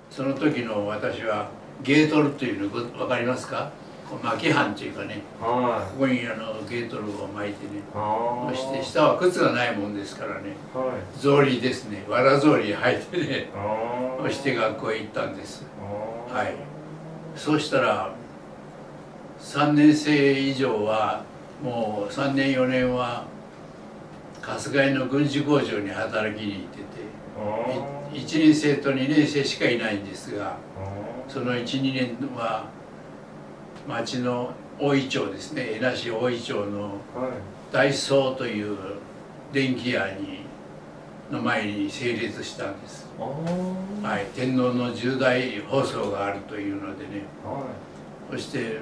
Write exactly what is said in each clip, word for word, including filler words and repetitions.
その時の私はゲートルというの分かりますか？巻き半というかね、 はい、 ここにあのゲートルを巻いてね、 そして下は靴がないもんですからね、 はい、 草履ですね、わら草履履いてね、そして学校へ行ったんです。はい、そうしたらさんねん生以上はもうさんねんよねんは春日井の軍事工場に働きに行ってて、いちねん生とにねん生しかいないんですが、そのいち、にねんは町の大井町ですね、江那市大井町の大宗という電気屋にの前に成立したんです。はい、天皇の重大放送があるというのでね、はい、そして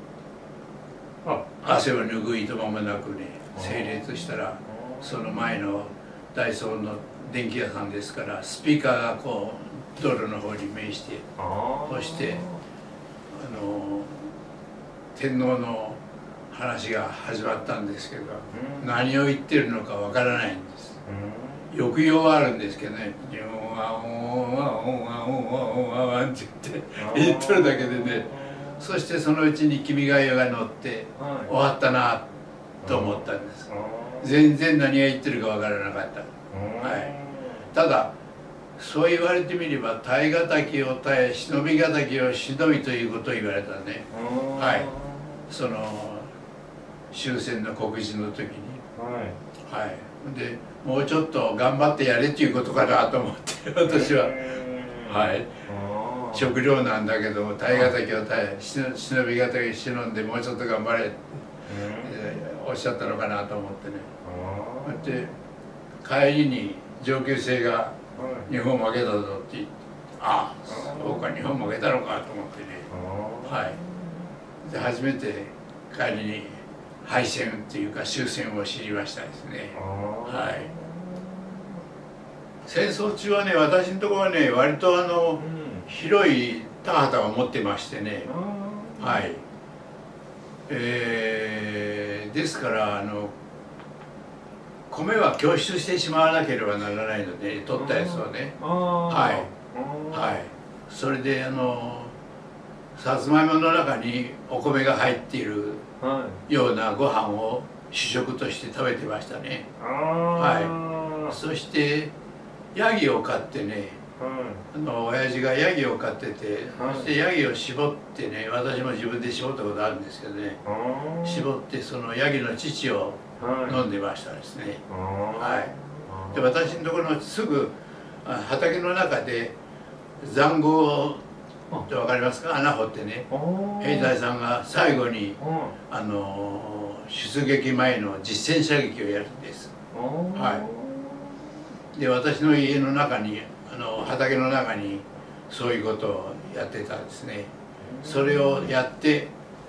汗を拭ういとまもなくね成立したら、その前のダイソーの電気屋さんですから、スピーカーがこう道路の方に面して、そしてあの天皇の話が始まったんですけど、うん、何を言ってるのかわからないんです。抑揚はあるんですけどね、「オンワンオンワンオンワンオンワンオンワン」って言って言ってるだけでね、そしてそのうちに「君が代」が乗って終わったなと思ったんです。全然何が言ってるかわからなかった。はい、ただそう言われてみれば、耐え難きを耐え忍び難きを忍びということを言われたね。はい、その終戦の告示の時に、はい、でもうちょっと頑張ってやれっていうことかなと思って私は、はい、食料なんだけども耐え難きを耐え忍び難きを忍んでもうちょっと頑張れっておっしゃったのかなと思ってね。で帰りに上級生が「日本負けたぞ」って言って「ああそうか、日本負けたのか」と思ってね、はい、で初めて帰りに敗戦っていうか終戦を知りましたですね。はい、戦争中はね、私のところはね割とあの、うん、広い田畑を持ってましてね、はい、えー、ですからあの米は供出してしまわなければならないので、取ったやつをね、はいはい、それであのさつまいもの中にお米が入っているようなご飯を主食として食べてましたね。はい、そしてヤギを飼ってね、あの親父がヤギを飼ってて、そしてヤギを絞ってね、私も自分で絞ったことあるんですけどね、絞ってそのヤギの乳を飲んでましたですね。はい、で私のところのすぐ畑の中で塹壕って分かりますか？穴掘ってね、兵隊さんが最後にあの出撃前の実戦射撃をやるんです。はい、で私の家の中にあの畑の中にそういうことをやってたんですね。それをやって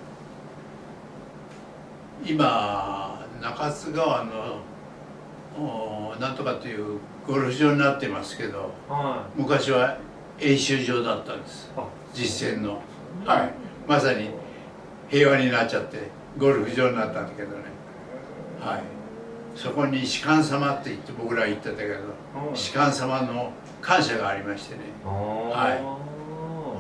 今中津川のなんとかというゴルフ場になってますけど、はい、昔は演習場だったんです。実戦の、はい、まさに平和になっちゃってゴルフ場になったんだけどね、はい、そこに士官様って言って僕ら言ってたけど、士官様の感謝がありましてね、はい、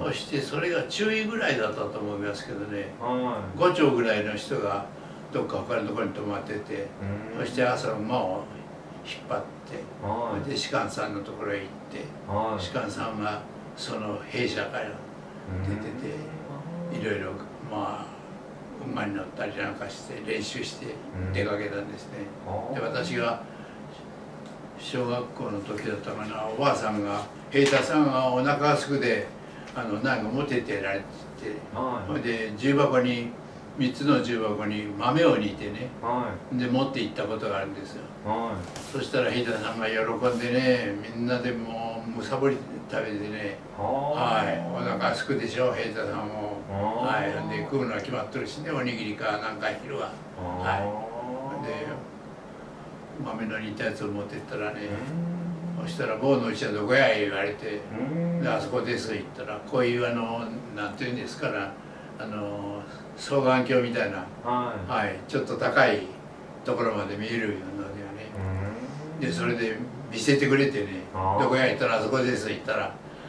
そしてそれが中尉ぐらいだったと思いますけどね、ご丁ぐらいの人がどっか他のところに泊まってて、そして朝馬を引っ張って、で士官さんのところへ行って、士官さんがその兵舎から出てて、いろいろまあ馬に乗ったりなんかして練習して出かけたんですね。で私が小学校の時だったかな、おばあさんが兵隊さんがお腹がすくであのなんか持ってってやられてて、それで重箱にみっつの重箱に豆を煮てね、で持って行ったことがあるんですよ。そしたら兵隊さんが喜んでね、みんなでもうむさぼり食べてね、はい、お腹すくでしょ兵隊さんも、はい、で食うのは決まってるしね、おにぎりかなんか昼は、はい、で豆の煮たやつを持ってったらね、そしたら「坊のうちはどこや?」言われて「であそこです」言ったら、こういうあのなんていうんですかな、あの双眼鏡みたいな、はい、はい、ちょっと高いところまで見えるようなのではね、でそれで見せてくれてね、どこや言ったら「あそこです」言ったら、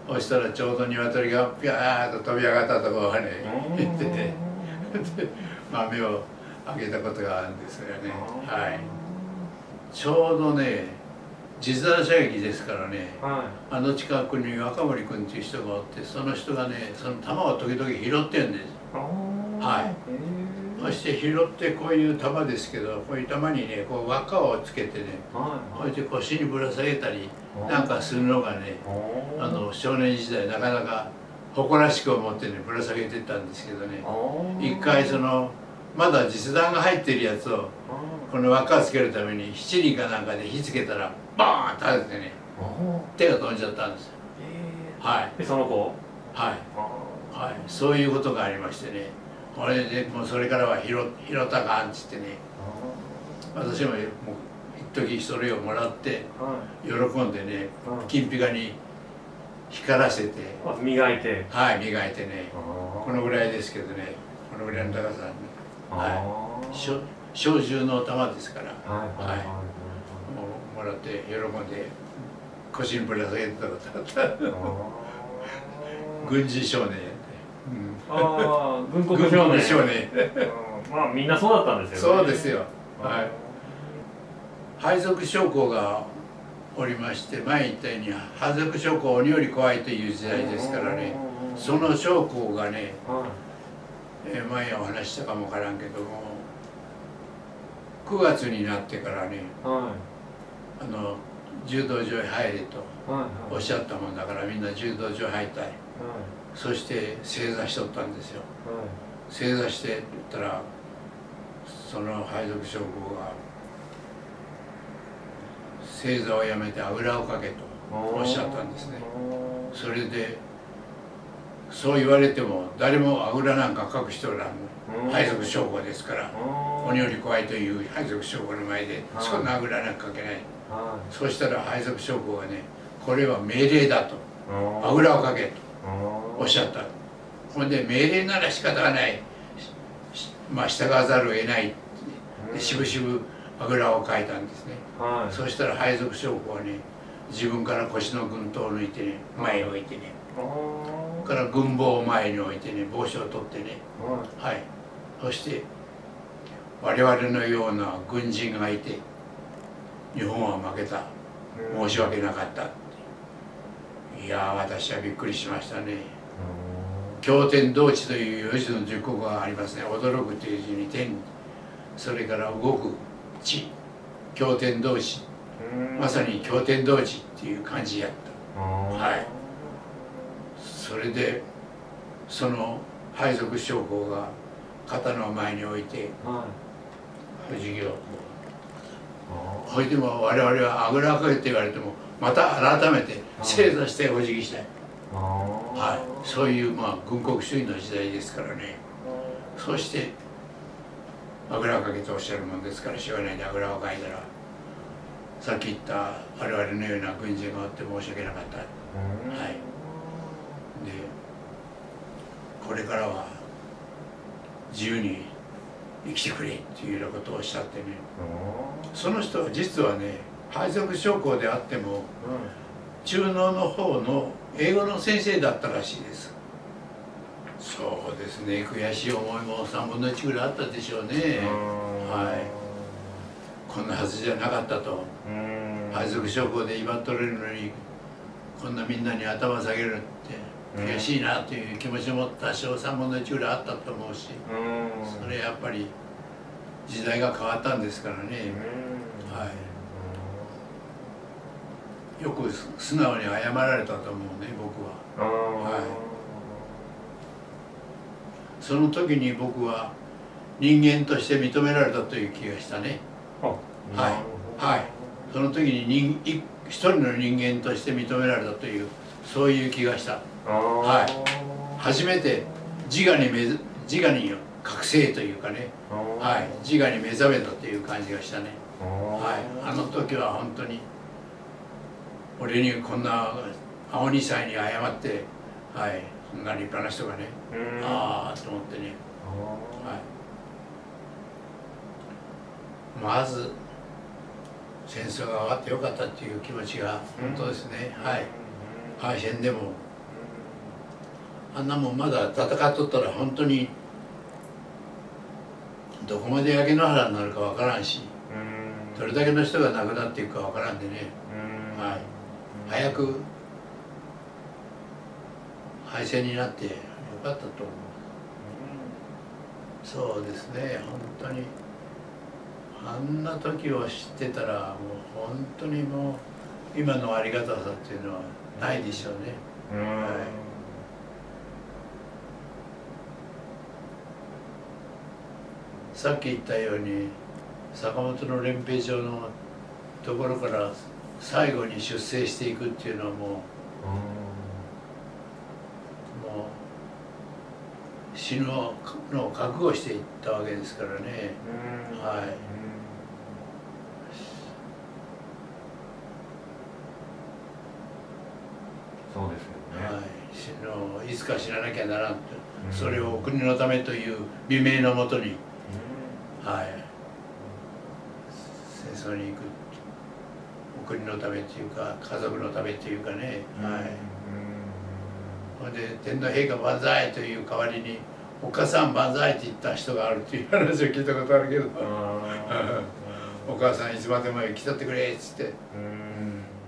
そしたらちょうど鶏がピャーッと飛び上がったところがね行ってて豆をあげたことがあるんですよね。はい、ちょうどね地面射撃ですからね、はい、あの近くに若森君っていう人がおって、その人がねその弾を時々拾ってるんです。はい、そして拾ってこういう玉ですけど、こういう玉にねこう輪っかをつけてね、はい、こうやって腰にぶら下げたりなんかするのがね、あの少年時代なかなか誇らしく思ってねぶら下げてたんですけどね、一回そのまだ実弾が入ってるやつをこの輪っかをつけるために七輪かなんかで火つけたらバーンと立ててね手が飛んじゃったんですよ。はい。 でその子。 はい。はい。そういうことがありましてね。これでもうそれからは拾拾ったかんっつってね。私ももう一時それをもらって喜んでね、金ピカに光らせて磨いて。 はい、磨いてね。このぐらいですけどね。このぐらいの高さに。はい。小銃の弾ですから。はい。もらって喜んで腰にぶら下げてたことだった軍事少年やって、 うん、ああ軍国少年少年まあみんなそうだったんですよね。 そうですよ。はい。配属将校がおりまして、前言ったように配属将校鬼より怖いという時代ですからね、その将校がね、え前お話したかもわからんけどもくがつになってからね、あの柔道場へ入れとおっしゃったもんだから、みんな柔道場入ったい、はい、そして正座しとったんですよ、はい、正座してって言ったらその配属将校が正座をやめてあぐらをかけとおっしゃったんですね。それでそう言われても誰もあぐらなんかかく人らん配属将校ですから、鬼より怖いという配属将校の前でそんなあぐらなんかかけない。そうしたら配属将校がね、これは命令だと、あぐらをかけとおっしゃった。ほんで命令なら仕方がない、まあ従わざるを得ないってしぶしぶあぐらをかいたんですね。はい、そうしたら配属将校はね、自分から腰の軍刀を抜いてね、前に置いてね、から軍棒を前に置いてね、帽子を取ってね、はい、そして我々のような軍人がいて日本は負けた、申し訳なかった。いや私はびっくりしましたね。経典同地という四字の十国がありますね。驚くという字に天、それから動く地、経典同地、まさに経典同地っていう感じやった。はい。それでその配属将校が刀を前に置いて、授業ほいでも我々はあぐらをかけて言われてもまた改めて正座してお辞儀したい。はい、そういうまあ軍国主義の時代ですからね。そしてあぐらをかけておっしゃるもんですから、しょうがないであぐらをかいたら、さっき言った我々のような軍人がおって申し訳なかった。はい。でこれからは自由に生きてくれっていうようなことをおっしゃってね、その人は実はね配属将校であっても、うん、中農の方の英語の先生だったらしいです。そうですね、悔しい思いもさんぶんのいちぐらいあったでしょうね。はい、こんなはずじゃなかったと。配属将校で威張っとれるのにこんなみんなに頭下げるって悔しいなという気持ちを持った小さんぶんのいちぐらいあったと思うし、それやっぱり時代が変わったんですからね。はい、よく素直に謝られたと思うね、僕は。はい、その時に僕は人間として認められたという気がしたね。はい、はい、その時に人一人の人間として認められたという、そういう気がした。はい、初めて自我にめ自我に覚醒というかね、はい、自我に目覚めたという感じがしたね。はい、あの時は本当に俺にこんな青二歳に謝って、はい、そんな立派な人がね、ああと思ってね、はい、まず戦争が終わってよかったっていう気持ちが本当ですね。はい、敗戦でもあんなもんまだ戦っとったら本当にどこまで焼け野原になるかわからんし、どれだけの人が亡くなっていくかわからんでね、はい、早く敗戦になってよかったと思う。そうですね、本当にあんな時を知ってたらもう本当にもう今のありがたさっていうのはないでしょうね。はい、さっき言ったように坂本の練兵場のところから最後に出征していくっていうのはもう、もう死ぬのを覚悟していったわけですからね。はい。 そうですよね。 はい、死ぬのいつか死ななきゃならんと、それを国のためという美名のもとに、はい、戦争に行く、お国のためというか家族のためというかね、はい。ほんで天皇陛下万歳という代わりにおっかさん万歳って言った人があるっていう話を聞いたことあるけどお母さんいつまでも生きとってくれっつって。